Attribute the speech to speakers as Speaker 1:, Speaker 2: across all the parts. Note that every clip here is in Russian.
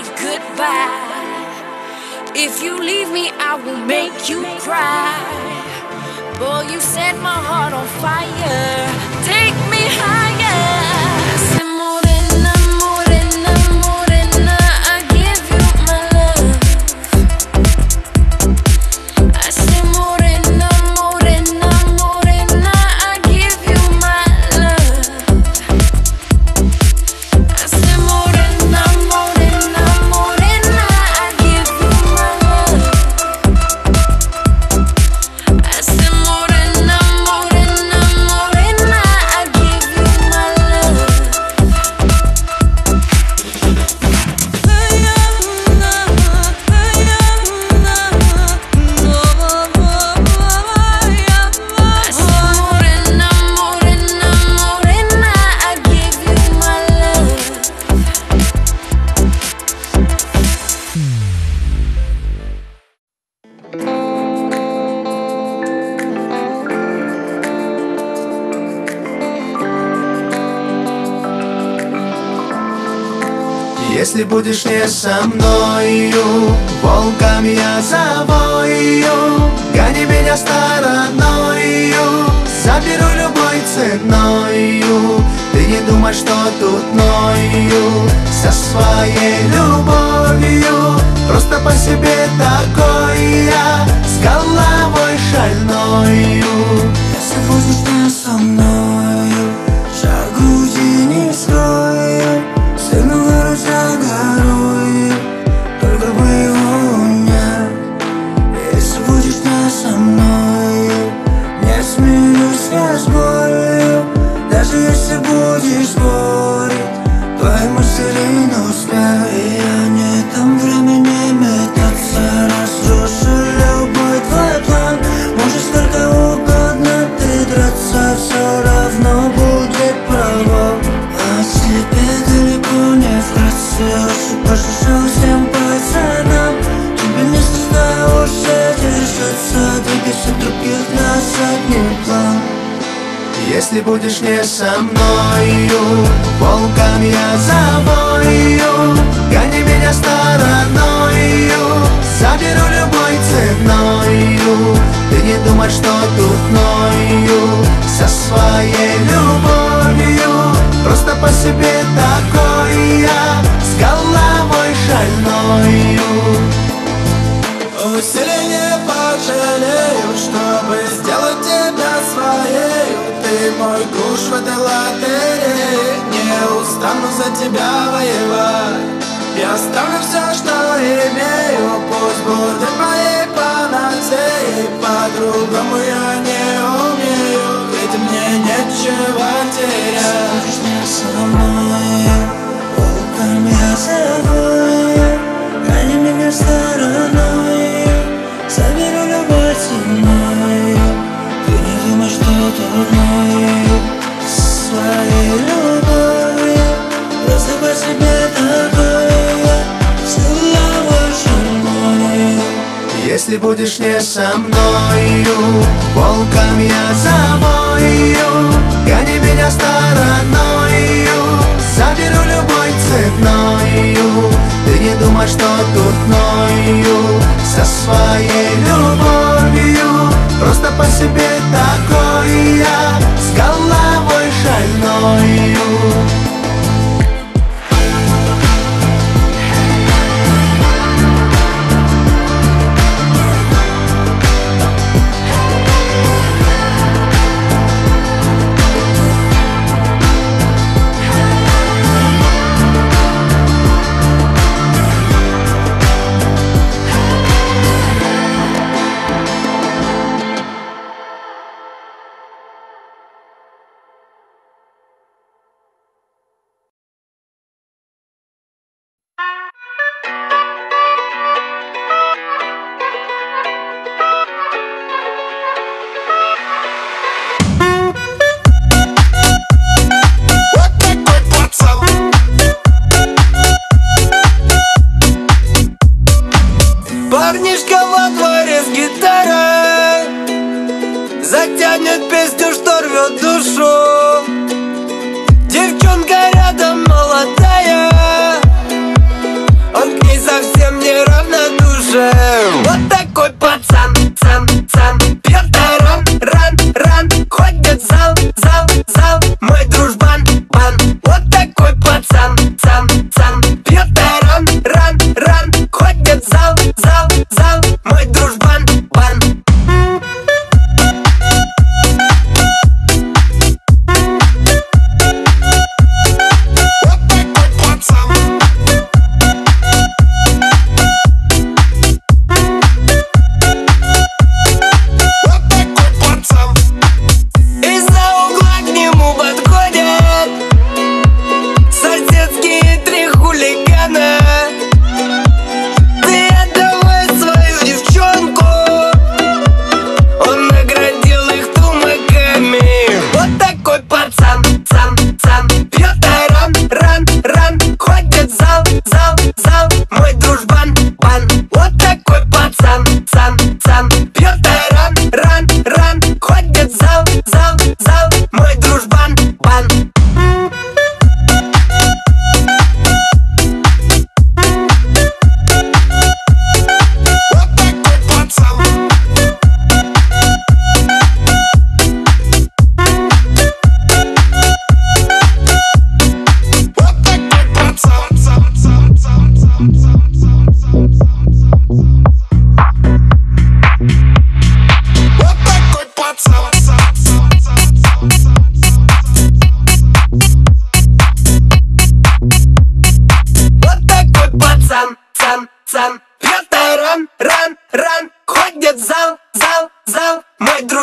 Speaker 1: goodbye. If you leave me, I will make you cry. Boy, you set my heart on fire. Take me higher. Say morena, morena, morena, I give you my love. I say morena, morena, morena, I give you my love. I say morena, morena, morena, I give you my love. I say morena, morena, morena, I give you my love. I say morena, morena, morena, I give you my love.
Speaker 2: Если будешь не со мною, волком я завою. Гони меня стороною, заберу любой ценою. Ты не думай, что тут ною со своей любовью. Просто по себе такой я, с головой шальною. Если будешь не со мною, шаг груди не скрою. Сильно гору за горой, только бы его нет. Если будешь не со мною, не смирюсь я с болью. Даже если будешь спорить, твои мысли на успех. И я не дам времени метаться, разрушу любой твой план. Можешь сколько угодно ты драться, все равно будет провал. А тебе далеко не вкратце, лучше пошел всем пацанам. Тебе не уже держаться, двигайся других на задний план. Если будешь не со мною, волком я завою. Гони меня стороною, заберу любой ценою. Ты не думай, что тут ною со своей любовью. Просто по себе такой я, с головой шальною. Усилий не пожалею, чтобы сделать тебя своей. Ты мой куш в этой лотерее, не устану за тебя воевать. Я оставлю все, что имею, пусть будет моей панацеей. По-другому я не умею, ведь мне нечего терять. Будешь не со мной, волком я завою. Гони меня стороною, заберу любой ценой. Ты не думай, что дурною своей любовью. Просто по себе такой я, с головой шальной. Если будешь не со мною, волком я завою. Гони меня стороною, заберу любой ценою. Ты не думай, что тут ною со своей любовью. Просто по себе такой я, с головой шальною.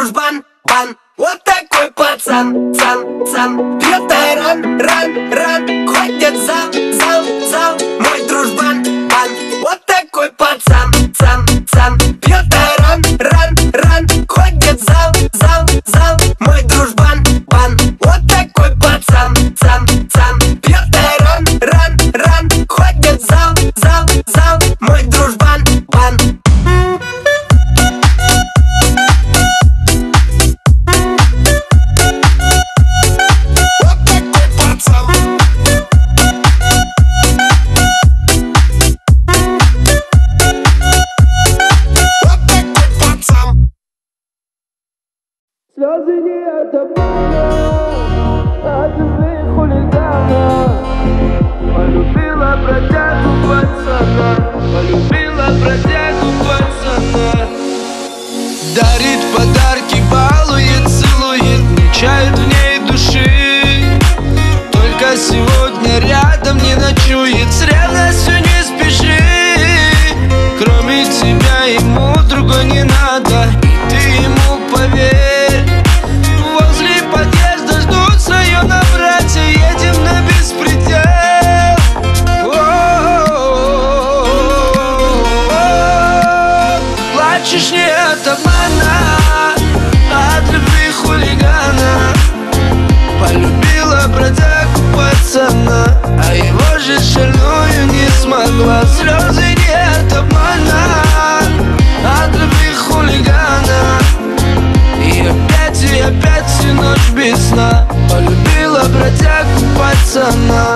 Speaker 2: дружбан, бан. Вот такой пацан, цан. Пьет айран, ран. Ходит зал. Мой дружбан, бан. Вот такой пацан, цан. Пьет айран, ран. Ходит зал. Мой дружбан, бан. Вот такой пацан, цан. Пьет айран, ран. Ходит зал. Мой дружбан, бан.
Speaker 3: Слезы не отобраны от любви хулигана. Полюбила бродягу пацана. Дарит подарки, балует, целует, не чает в ней души. Только сегодня рядом не ночует, с ревностью не спеши. Кроме тебя ему другой не надо, и ты ему поверь. Возле подъезда ждут района братья, едем на беспредел. Плачешь не от обмана, от любви хулигана. Полюбила бродягу пацана, а его же шальную не смогла. Слезы не от обмана, от любви хулигана. И опять всю ночь без сна полюбила бродягу пацана.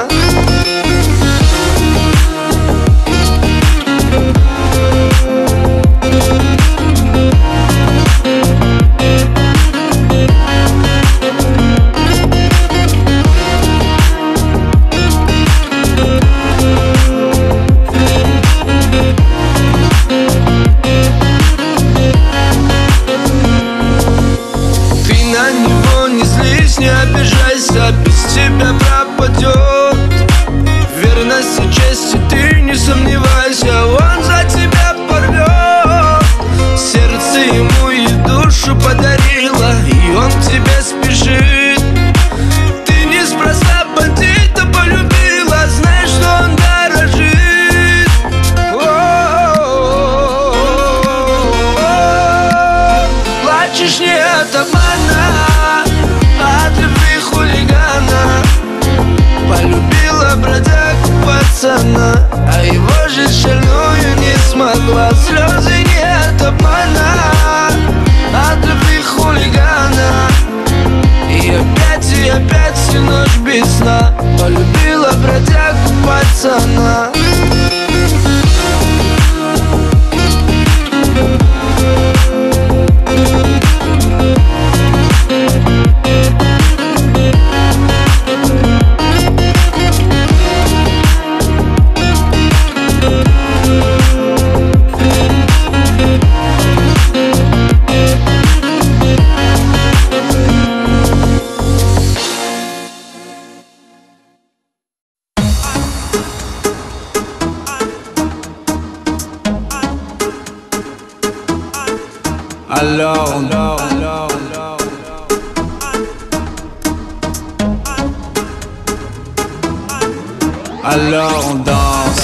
Speaker 3: Не обижайся, без тебя пропадет. Верность и честь, ты не сомневайся, он за тебя порвет. Сердце ему и душу подарила, и он к тебе спешит. Ты неспроста бандита полюбила, знаешь, что он дорожит. Плачешь не от обмана, от любви хулигана. Полюбила бродягу пацана, а его же шальную не смогла. Слезы не от обмана, от любви хулигана. И опять всю ночь без сна полюбила бродягу пацана. Alors on danse.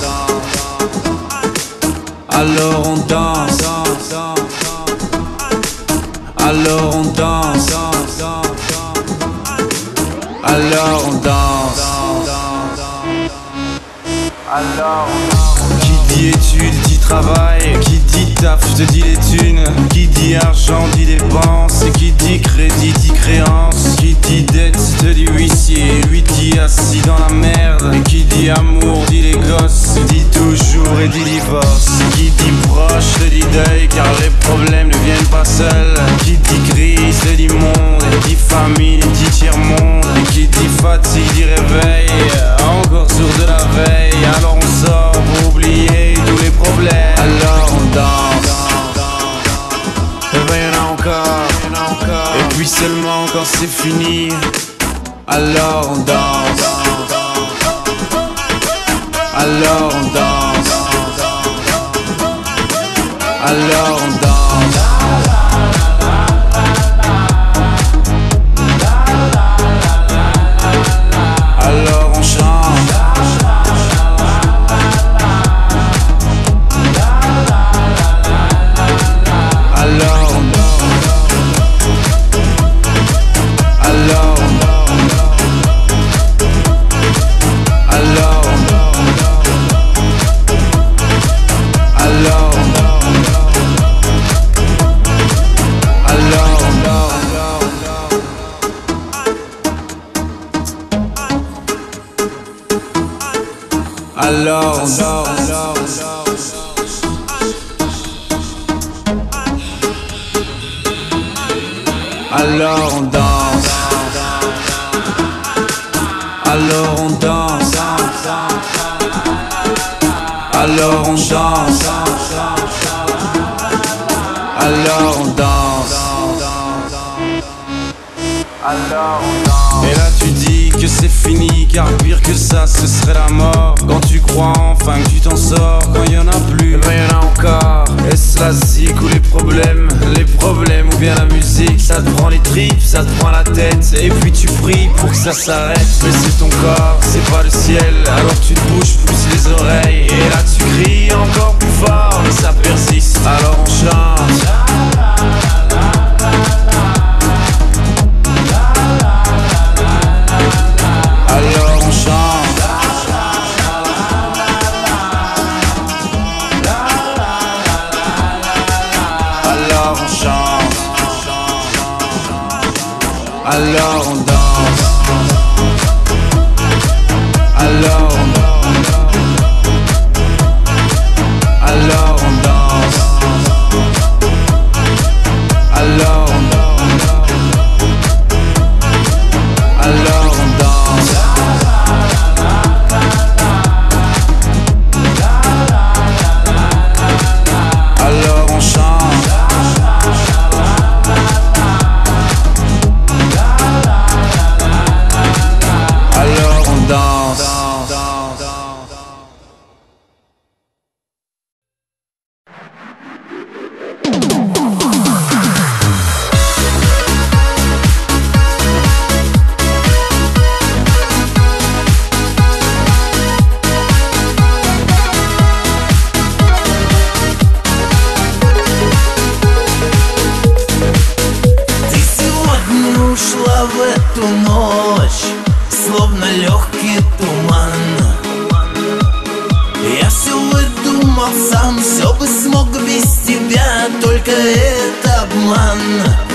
Speaker 3: Alors on danse. Alors on danse. Alors on danse. Qui dit études dit travail, qui dit taf te dit les thunes, qui dit argent dit dépenses, et qui dit crédit dit créance, qui dit dette te dit huissier, lui dit assis dans la merde, et qui dit amour dit les gosses, dit toujours et dit divorce, qui dit proche te dit deuil car les problèmes ne viennent pas seuls, qui dit crise te dit monde, et dit famine dit tiers-monde, et qui dit fatigue dit réveil, encore sourd de la veille, alors on sort pour oublier tous les problèmes. Alors on danse, et ben y'en a encore, et puis seulement quand c'est fini, alors on danse. Alors on danse. Alors on danse. Alors on danse. Alors on danse. Alors on danse. Alors on danse. Et là tu dis que c'est fini, car pire que ça ce serait la mort. Quand tu crois enfin que tu t'en sors, quand y en a plus, ben y en a encore. Est-ce la zik ou les problèmes ou bien la musique? Ça te prend les tripes, ça te prend la tête, et puis tu pries pour que ça s'arrête. Mais c'est ton corps, c'est pas le ciel, alors tu te bouges plus les oreilles. Et là tu cries encore plus fort, mais ça persiste, alors on chante. Alors on chante. Alors on chante. Alors on danse. Alors on danse. Alors on danse. Alors on danse. Alors on danse. Alors on chante. Alors on danse.
Speaker 4: Ушла в эту ночь, словно легкий туман. Я все выдумал сам, все бы смог без тебя, только это обман.